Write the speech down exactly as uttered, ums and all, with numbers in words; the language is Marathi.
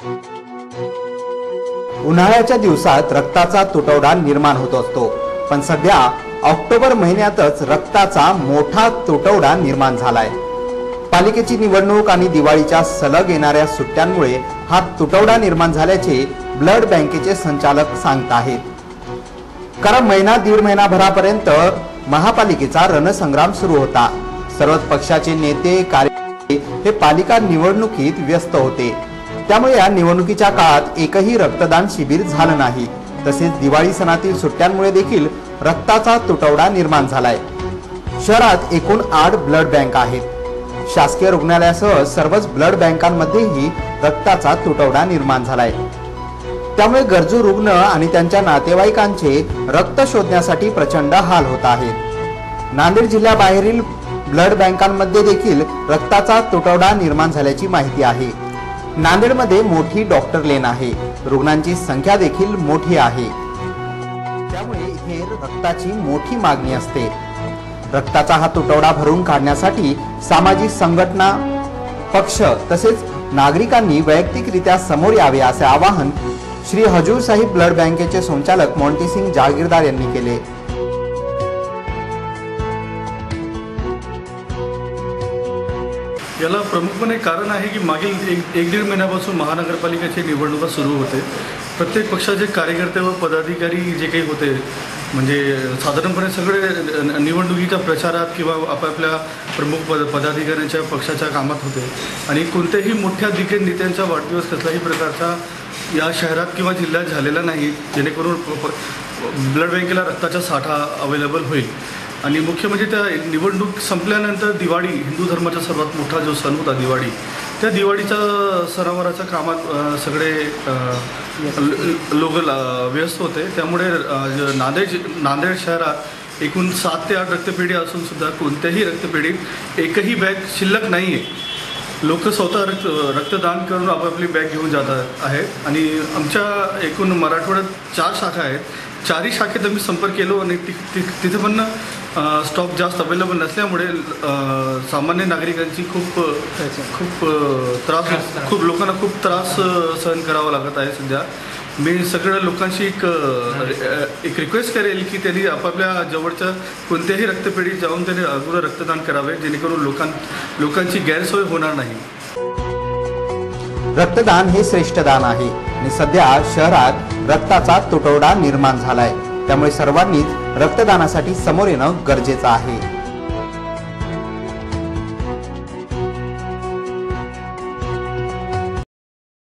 उन्हाळ्याच्या दिवसात रक्ताचा तुटवडा निर्माण होत असतो, पण सध्या ऑक्टोबर महिन्यातच रक्ताचा मोठा तुटवडा निर्माण झालाय। पालिकेची निवडणूक आणि दिवाळीच्या सलग येणाऱ्या सुट्ट्यांमुळे हा तुटवडा निर्माण झाल्याचे ब्लड बँकेचे संचालक सांगत आहेत। कारण महिना दीड महिनाभरापर्यंत महापालिकेचा रणसंग्राम सुरू होता। सर्वच पक्षाचे नेते कार्यकर्ते हे पालिका निवडणुकीत व्यस्त होते, त्यामुळे या निवडणुकीच्या काळात एकही रक्तदान शिबिर झालं नाही। तसेच दिवाळी सणातील सुट्ट्यांमुळे देखील रक्ताचा तुटवडा निर्माण झालाय। शहरात एकूण आठ ब्लड बँक आहेत। शासकीय रुग्णालयासह सर्वच ब्लड बँकांमध्येही रक्ताचा तुटवडा निर्माण झालाय। त्यामुळे गरजू रुग्ण आणि त्यांच्या नातेवाईकांचे रक्त शोधण्यासाठी प्रचंड हाल होत आहेत। नांदेड जिल्ह्याबाहेरील ब्लड बँकांमध्ये देखील रक्ताचा तुटवडा निर्माण झाल्याची माहिती आहे। नांदेडमध्ये मोठी डॉक्टर लेन आहे, रुग्णांची संख्या देखील मोठी आहे, त्यामुळे इथे रक्ताची मोठी मागणी असते। रक्ताचा हा तुटवडा भरून काढण्यासाठी सामाजिक संघटना, पक्ष तसेच नागरिकांनी वैयक्तिकरित्या समोर यावे असे आवाहन श्री हजूर साहिब ब्लड बँकेचे संचालक मोंटीसिंग जागीरदार यांनी केले। याला प्रमुखपणे कारण आहे की मागील एक एक दीड महिन्यापासून महानगरपालिकेची निवडणुका सुरू होते। प्रत्येक पक्षाचे कार्यकर्ते व पदाधिकारी जे काही होते, म्हणजे साधारणपणे सगळे निवडणुकीच्या प्रचारात किंवा आपापल्या प्रमुख पद पदाधिकाऱ्यांच्या पक्षाच्या कामात होते आणि कोणत्याही मोठ्या दिग्गज नेत्यांचा वाढदिवस कसल्याही प्रकारचा या शहरात किंवा जिल्ह्यात झालेला नाही, जेणेकरून ब्लड बँकेला रक्ताचा साठा अवेलेबल होईल। आणि मुख्य म्हणजे त्या निवडणूक संपल्यानंतर दिवाळी, हिंदू धर्माचा सर्वात मोठा जो सण होता दिवाळी, त्या दिवाळीच्या सणावाराच्या कामात सगळे लोक व्यस्त होते। त्यामुळे नांदेड नांदेड शहरात एकूण सात ते आठ रक्तपेढी असून सुद्धा कोणत्याही रक्तपेढीत एकही बॅग शिल्लक नाही आहे। लोक स्वतः रक्त रक्तदान करून आपापली बॅग घेऊन जात आहेत आणि आमच्या एकूण मराठवाड्यात चार शाखा आहेत। चारही शाखेत आम्ही संपर्क केलो आणि ति ति तिथे पण स्टॉक जास्त अवेलेबल नसल्यामुळे सामान्य नागरिकांची खूप खूप त्रास खूप लोकांना खूप त्रास सहन करावा लागत आहे। सध्या मी सगळ्या लोकांशी एक एक रिक्वेस्ट करेल की त्यांनी आपापल्या जवळच्या कोणत्याही रक्तपेढीत जाऊन त्यांनी अगोदर रक्तदान करावे, जेणेकरून लोकां लोकांची गैरसोय होणार नाही। रक्तदान हे श्रेष्ठ दान आहे आणि सध्या शहरात रक्ताचा तुटवडा निर्माण झालाय, त्यामुळे सर्वांनीच रक्तदानासाठी समोर येणं गरजेचं आहे।